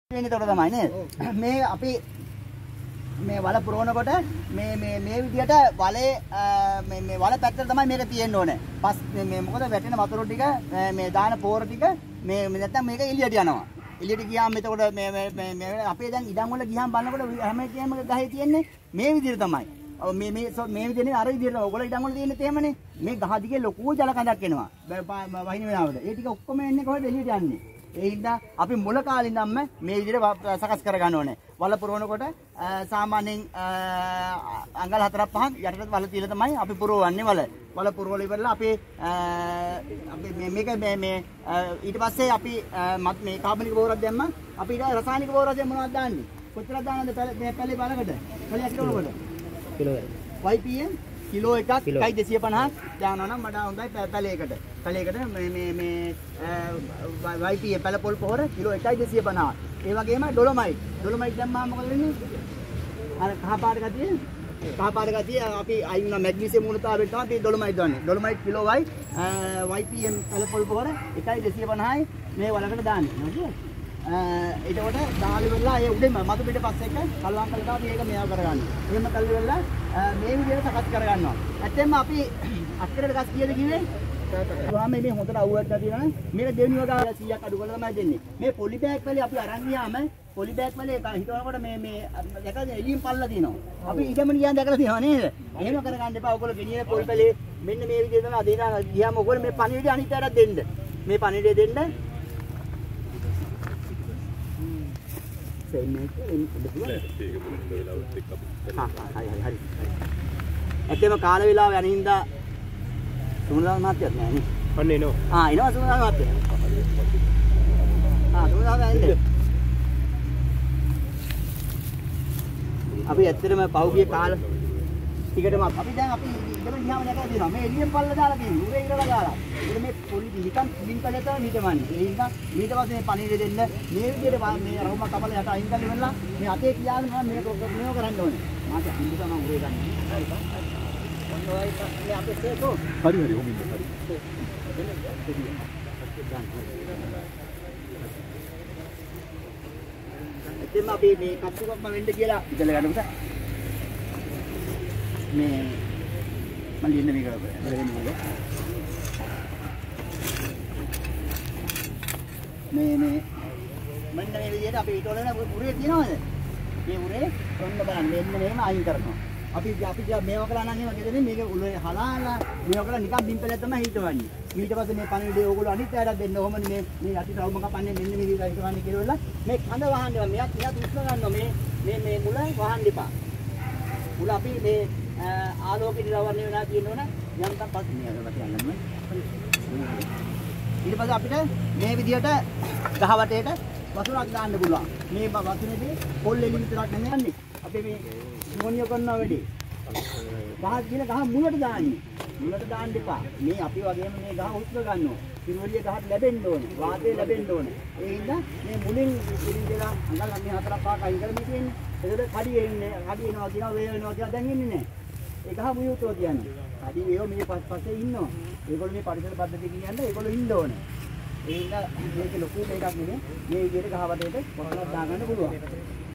වෙන්නේ තොර තමයි නේද? මේ අපි මේ වල පුරවනකොට මේ විදියට වලේ මේ වල පැත්තට තමයි මේක තියෙන්න ඕනේ. පස් මේ මොකද වැටෙන වතුර ටික මේ දාන පෝර ටික මේ නැත්තම් මේක එළියට යනවා. එළියට ගියාම එතකොට මේ අපේ දැන් ඉඩම් වල ගියාම බලනකොට හැම එකේම ගහේ තියෙන්නේ මේ විදියට තමයි. මේ විදිහනේ අර විදිහට ඔයගොල්ලෝ ඉඩම් වල තියෙන්නේ එහෙමනේ. මේ ගහ දිගේ ලොකු ජල කඳක් එනවා. වහින වෙලාවට. ඒ ටික ඔක්කොම එන්නේ කොහෙද එළියට යන්නේ. ඒ හින්දා අපි මුල කාලේ ඉඳන්ම මේ විදිහට සකස් කර ගන්න ඕනේ. වල පුරවනකොට සාමාන්‍යයෙන් අඟල් 4-5 යටට වල තියලා තමයි අපි පුරවන්නේ වල. වල පුරවල ඉවරලා අපි මේක මේ ඊට පස්සේ අපි මේ කාබනික බෝරක් දැම්මා. අපි ඊට රසායනික බෝරක් දැම්ම මොනවද දාන්නේ? කොච්චරද දාන්නද මේ පැලේ බලකට? පැලේ කිලෝකට. කිලෝ. YPM කිලෝ එකක් 250ක් දානවා නම් මඩ හොඳයි පැලයකට. පැලයකට මේ YPM පැල පොල් පොහොර කිලෝ 1.250. ඒ වගේම ඩොලොමයිට් දැම්මම මොකද වෙන්නේ? අර කහ පාට ගතිය අපි අයින් වෙන මැග්නීසියම් මුලතාවයට තමයි අපි ඩොලොමයිට් දාන්නේ. ඩොලොමයිට් කිලෝයි YPM පැල පොල් පොහොර 1.250යි මේ වලකට දාන්නේ. නේද? එතකොට දාලි වෙලා ඒ උඩින්ම මතු පිට පස්සෙක කල්වාම් කළා මේක මේව කරගන්න. එහෙම කල්ලි වෙලා මේ විදිහට සකස් කරගන්නවා. ඇත්තෙන්ම අපි අක්කරට ගස් කීයද කිව්වේ? වාම මේ හොඳට අවුවක් තියෙනවා. මේක දෙවෙනි වගා 100ක් අඩු කරලා තමයි දෙන්නේ. මේ පොලි බෑග් වලේ අපි අරන් ගියාම පොලි බෑග් වලේ හිතනකොට මේ දැකලා එළියෙන් පල්ලා තියෙනවා. අපි ඊටම නියන් දැකලා තියෙනවා නේද? එහෙම කරගන්න එපා. ඔයගොල්ලෝ ගෙනියන පොල් පැලේ මෙන්න මේ විදිහට තමයි අදිනා ගියාම ඔයගොල්ලෝ මේ පණිවිඩය අනිත් අයටත් දෙන්න. මේ පණිවිඩය දෙන්න. හරි. ඇත්තම කාල වේලාව යන හින්දා සුමුදා මහත්තයත් නෑ නේ. ඔන්න එනවා. එනවා සුමුදා මහත්තයා. සුමුදා මහත්තයා. අපි ඇත්තටම පහුගිය කාල ටිකටම අපි දැන් අපි ඉඳලා ගියාම දැකලා තියෙනවා. මේ එළියෙන් පල්ල දාලා තියෙනවා. උරේ ඉරලා දාලා. ඒක මේ පොලි නිකන් පිටින් කළේ තමයි හිටවන්නේ. ඒ හින්දා ඊට පස්සේ මේ පණිවිඩ දෙන්න මේ විදිහට මේ රවුම කපල යට අයින් කරලා ඉවරලා මේ අතේ කියාගෙන මම මේක කරන්න ඕනේ. මාත් හින්දා මම උරේ ගන්න. ඔන්න ඔයයි මේ අපේ සේකෝ. හරි හොමින් හරි. එතෙම අපි මේ කප්පුකක්ම වෙන්න කියලා ඉතල ගන්නකොට මේ මම ලියන්න මේක මේ මෙන්න මේ විදිහට අපි ඊට වල උරේ තියනවද? මේ උරේ ඔන්න බලන්න මෙන්න මෙහෙම අයින් කරනවා. අපි මේව කළා නම් එහෙම ගෙදෙන්නේ මේක උලේ හලාලා මේව කළා නිකන් බිම්පලයක් තමයි හිටවන්නේ. ඊට පස්සේ මේ පණිවිඩය ඕගොල්ලෝ අනිත් අයටත් දෙන්න. ඔහොමනේ මේ යටි රවුම කපන්නේ මෙන්න මේ විදිහට හිටවන්නේ කියලා මේ කඳ වහන්නවා. මෙයක් උස්ම ගන්නවා මේ මුල වහන්න එපා. මුල අපි මේ ආලෝකෙ දිරවන්නේ වෙනා තියෙනවනේ යම්තම් පස්සේ මේකට යන්නම. ඊට පස්සේ අපිට මේ විදිහට ගහ වටේට වතුරක් දාන්න පුළුවන්. මේ වතුරේදී පොල් එළි විතරක් නෙමෙයි. අපි මේ මොනිය කරනවා වැඩි. ගහ කියන ගහ මුලට දාන්නේ. මුලට දාන්න එපා. මේ අපි වගේම මේ ගහ උස්ස ගන්නවා. පිරුවලිය ගහට ලැබෙන්න ඕනේ. වාතය ලැබෙන්න ඕනේ. ඒ හින්දා මේ මුලින් ඉඳලා අඟල් 4-5ක් අයින් කරලා තියෙන්නේ. ඒකට කඩි එනවා කියනවා වේ වෙනවා කියලා දැන් ඉන්නේ නැහැ. ඒ ගහ මුයුතෝ කියන්නේ. කඩි වේව මේ පස්සේ ඉන්නවා. ඒගොල්ලෝ මේ පරිසර පද්ධතිය කියන්නේ ඒගොල්ලෝ ඉන්න ඕනේ. ඒ හින්දා මේක ලොකු දෙයක් නෙමෙයි. මේ විදිහට ගහ වටේට පොරලක් දාගන්න පුළුවන්.